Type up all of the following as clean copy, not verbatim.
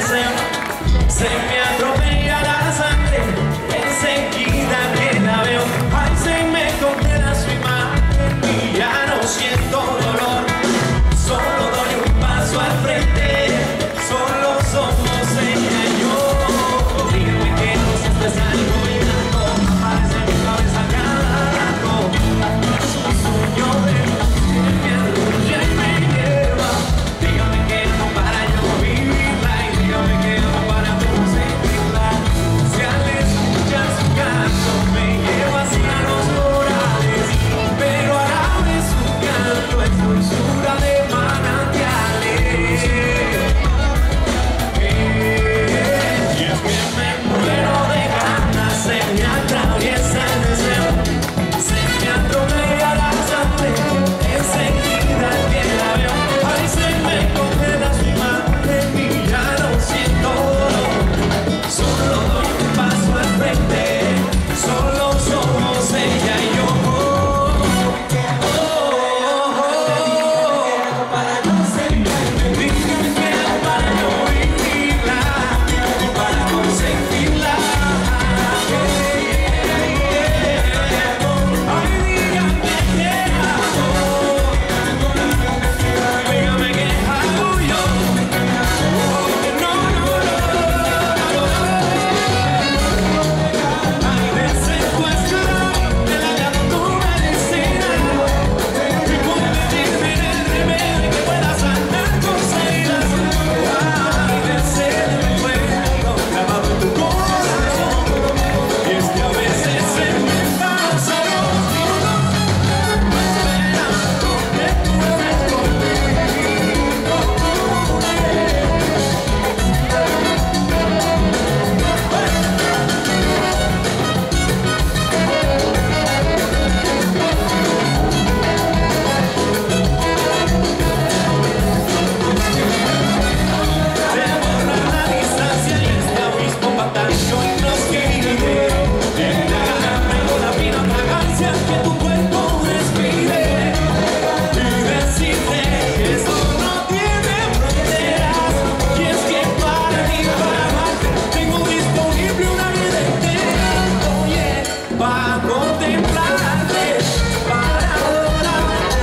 deseo. Se me atropella la sangre, enseguida que la veo. Ay, se me congela su imagen y ya no siento dolor. Solo doy un paso al frente, solo somos ella y yo. Dígame que no sientes algo y algo aparece en mi cabeza cada rato. Es un sueño de me arrulla y me lleva. Dígame que no para yo vivirla y dígame que no para tú sentirla. Si al escuchar su canto me lleva hacia los corales, pero a la vez su canto es dulzura de manantiales. Y es que me muero de ganas, se me atraviesa el deseo, se me atropella la sangre, enseguida que la veo. Ay, se me congela su imagen y ya no siento dolor. Solo doy un paso al frente, solo somos ella y yo. Para no sentirme, dígame que no para yo vivirla y para consentirla. Ay, dígame que dígame que hago yo. Ay, de secuestrar de la llanura medicina y convertirme en el remedio que pueda sanar tus heridas. Ay, de ser el fuego clavado en tu corazón. Y es que a veces se me pasan los minutos esperando que tú estés conmigo. Se borra la distancia y este abismo batalló y nos divide. En la garganta con la fina fragancia que tu cuerpo respire. Y decirte que esto no tiene fronteras. Y es que para ti, para amarte, tengo disponible una vida entera. Oye, para contemplarte, para adorarte.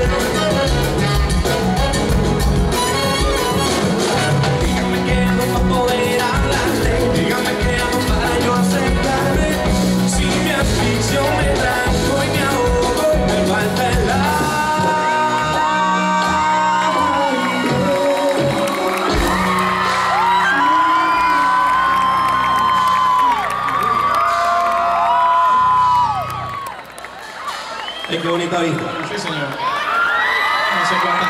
Dígame que amo para poder hablarte, dígame que amo para yo aceptarme. Si me asfixio, me tranco y me ahogo, me falta el aire. Ay, qué bonita vista. Sí, señor. No sé cuánto.